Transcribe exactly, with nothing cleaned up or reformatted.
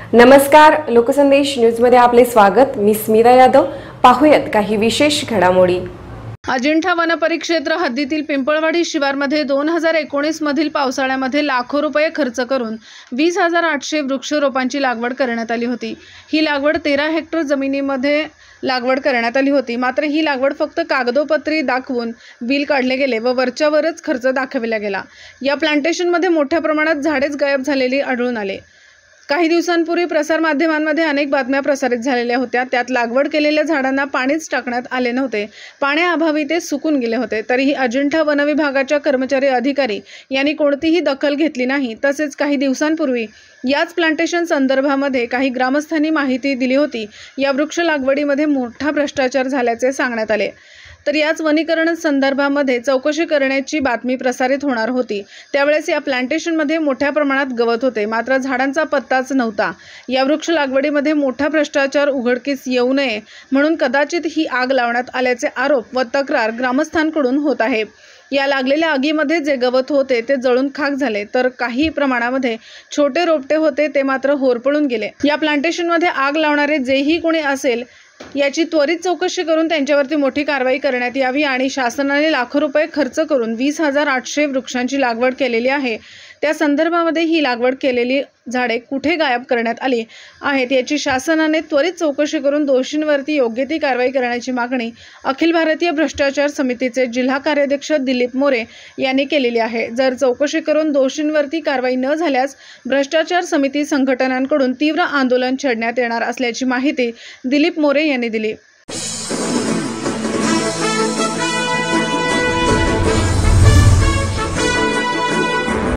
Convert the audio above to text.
नमस्कार, लोकसंदेश न्यूजमध्ये आपले स्वागत। मी स्मिता यादव। पाहूयात काही विशेष घडामोडी। अजिंठा वन परिक्षेत्र हद्दीतील पिंपळवाडी शिवारमध्ये दोन हजार एकोणीस मधील पावसाळ्यामध्ये लाखो रुपये खर्च करून वीस हजार आठशे वृक्षरोपांची लागवड करण्यात आली होती। ही लागवड तेरा हेक्टर जमिनीमध्ये लागवड करण्यात आली होती। मात्र ही लागवड फक्त कागदोपत्री दाखवून बिल काढले गेले व वरच्यावरच खर्च दाखविला गेला। या प्लांटेशनमध्ये मोठ्या प्रमाणात झाडेच गायब झालेली आढळून आले। काही दिवसांपूर्वी प्रसार माध्यमांमध्ये अनेक बातम्या प्रसारित झालेल्या होत्या। त्यात लागवड केलेल्या झाडांना पाणीच टाकण्यात आले नव्हते, पाण्याअभावी ते सुकून गेले होते। तरीही अजिंठा वन विभागाच्या कर्मचारी अधिकारी यांनी कोणतीही दखल घेतली नाही। तसेच काही दिवसांपूर्वी याच प्लांटेशन संदर्भामध्ये काही ग्रामस्थांनी माहिती दिली होती। या वृक्ष लागवडीमध्ये मोठा भ्रष्टाचार झाल्याचे सांगण्यात आले। तर याच वनीकरण संदर्भामध्ये चौकशी करण्याची बातमी प्रसारित होणार होती। त्यावेळेस या प्लांटेशनमध्ये मोठ्या प्रमाणात गवत होते, मात्र झाडांचा पत्ताच नव्हता। या वृक्ष लागवडीमध्ये मोठा भ्रष्टाचार उघडकीस येऊ नये म्हणून कदाचित ही आग लावण्यात आल्याचे आरोप व तक्रार ग्रामस्थांकडून होत आहे। या लागलेल्या आगीमध्ये जे गवत होते ते जळून खाक झाले, तर काही प्रमाणामध्ये छोटे रोपटे होते ते मात्र होरपळून गेले। या प्लांटेशनमध्ये आग लावणारे जेही कोणी असेल याची त्वरित चौकशी करून त्यांच्यावरती मोठी कारवाई करण्यात यावी आणि शासनाने लाखो रुपये खर्च करून वीस हजार आठशे वृक्षांची लागवड केलेली आहे, त्या संदर्भामध्ये ही लागवड केलेली झाडे कुठे गायब करण्यात आली आहेत याची शासनाने त्वरित चौकशी करून दोषींवरती योग्य ती कारवाई करण्याची मागणी अखिल भारतीय भ्रष्टाचार समितीचे जिल्हा कार्याध्यक्ष दिलीप मोरे यांनी केलेली आहे। जर चौकशी करून दोषींवरती कारवाई न झाल्यास भ्रष्टाचार समिती संघटनांकडून तीव्र आंदोलन छेडण्यात येणार असल्याची माहिती दिलीप मोरे यांनी दिली।